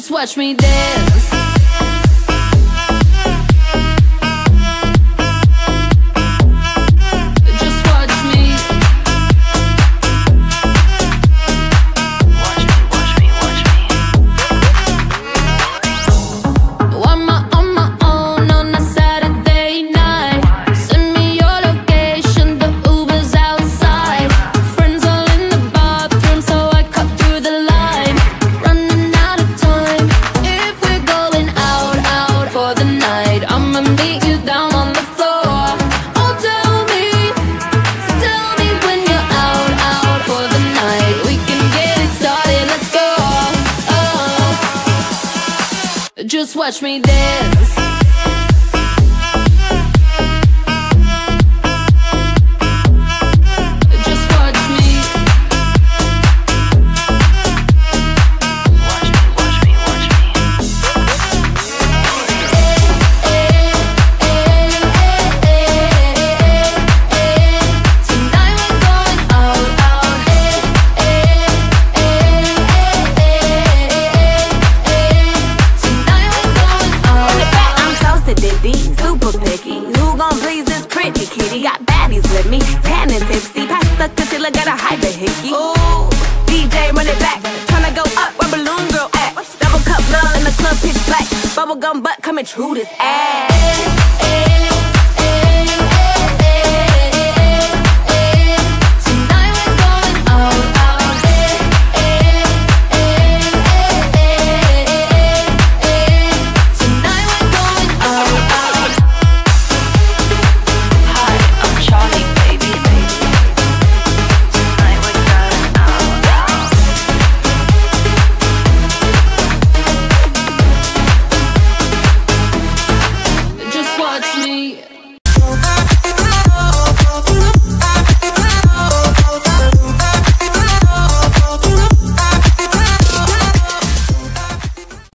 Just watch me dance. Just watch me. Watch me, watch me, watch me. On my own on a Saturday night. Send me your location, the Uber's outside. Friends all in the bathroom, so I cut through the line. Running out of time. If we're going out for the night, I'ma meet you down on the floor. Oh, tell me when you're out for the night. We can get it started, let's go. Oh, just watch me dance. Just watch me. Watch me, watch me, Tonight we're going out. Tonight we're going out. I'm so sedity, super picky. Who gon' please this pretty kitty? Got baddies with me, tan and tipsy. Pass the concealer, got a hyper-hickey. Ooh, DJ run it back. Tryna go up where Balloon Girl at. Double cup love in the club, pitch black. Bubblegum butt coming true this ass.